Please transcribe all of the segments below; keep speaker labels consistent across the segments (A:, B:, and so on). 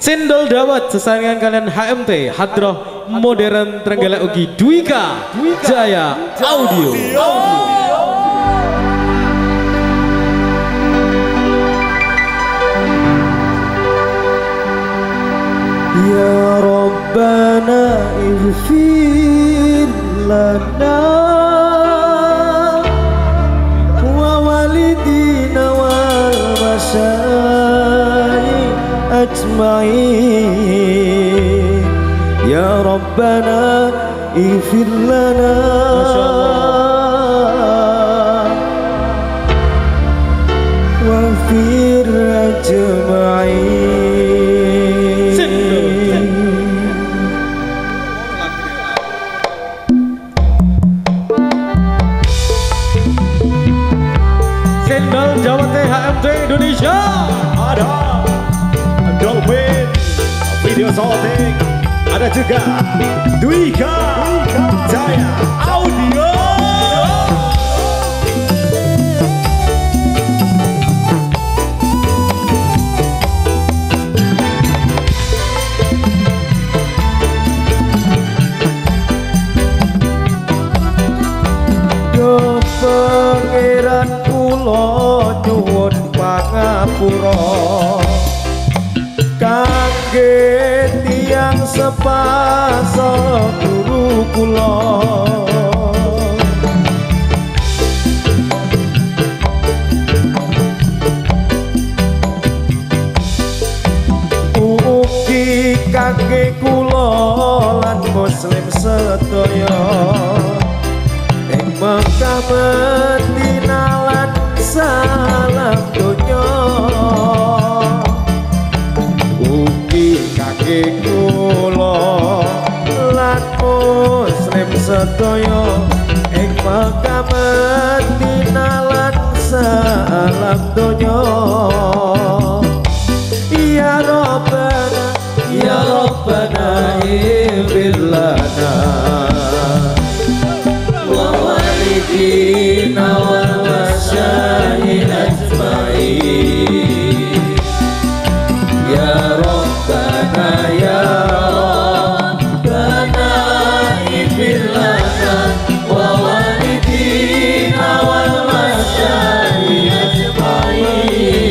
A: Cendol dawet sesarengan kalian HMT Hadroh Modern Trenggalek ugi Dwika Jaya Audio.
B: Ya Rabbana ighfir lana wa walidina wal masyayikh ajma'in. Ya Rabbana ighfir lana wa fir ajma'in.
A: Cendol Jawa Teh HMT Indonesia.
C: Ada Dolphin Video Shooting, ada juga Dwika Jaya Audio.
B: Yo pangeran kula nyuwun pangapura kangge tiyang sepasa guru kula. Ugi kangge kula lan muslim sedaya ing Mekah Madinah lan salam donya. Ugi kangge kula lan muslim sedaya ing Mekah Madinah lan salam donya. Ya Rabbana ya Rabbana ighfir lana wa walidina wal masyayikh ajma'in. Ya Rabbana ya Rabbana ighfir lana wa walidina wal masyayikh ajma'in.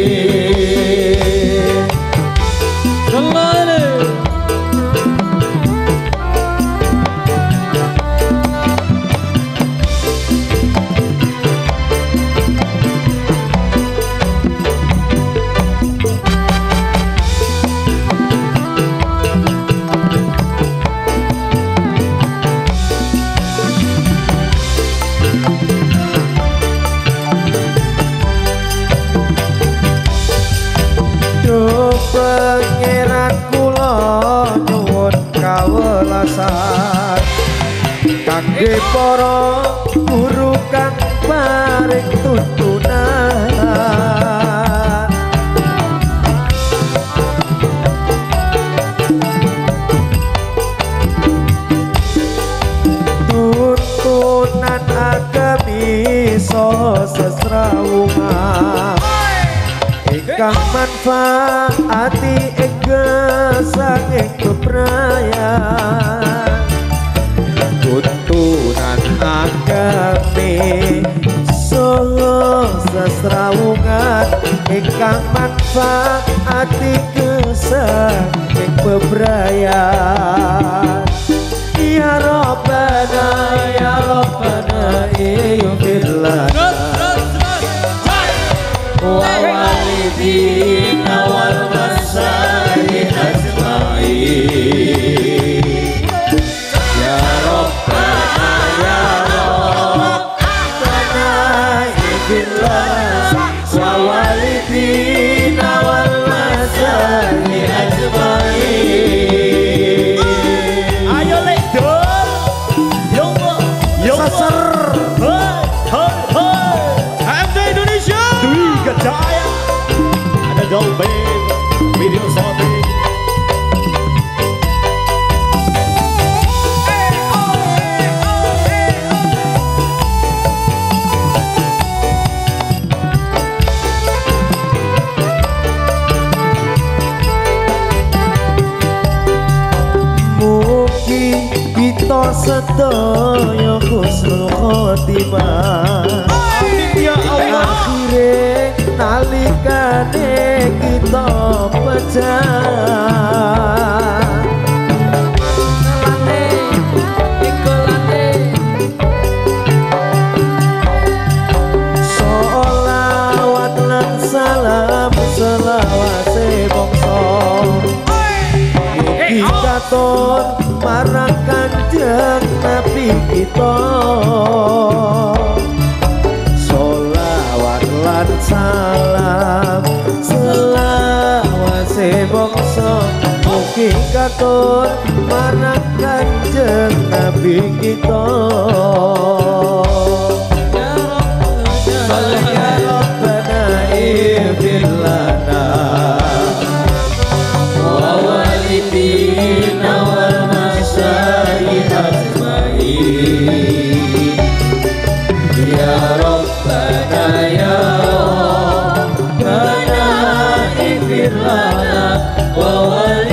B: Pangeran kula nyuwun kawelasan kangge para guru kang paring tuntunan. Tuntunan agami sesrawungan ingkang manfaati ing gesang ing bebrayan. Tuntunan agami saha sesrawungan ingkang manfaati gesang ing bebrayan. Ya Rabbana ya Rabbana ighfir lana wa walidina wal masyayikh ajma'in. Ya Rabbana ya Rabbana ighfir lana wa walidina wal masyayikh ajma'in. kita sedaya husnul khotimah.
A: Amin ya Allah.
B: Akhire nalikane kita pecah. Sholawat lan salam selawase bangsa mugi katon marang Kanjeng Nabi kita. Sholawat lan salam selawase bangsa mugi katon marang Kanjeng Nabi kita.
A: Ya Rabbana ya Rabbana ighfir lana wa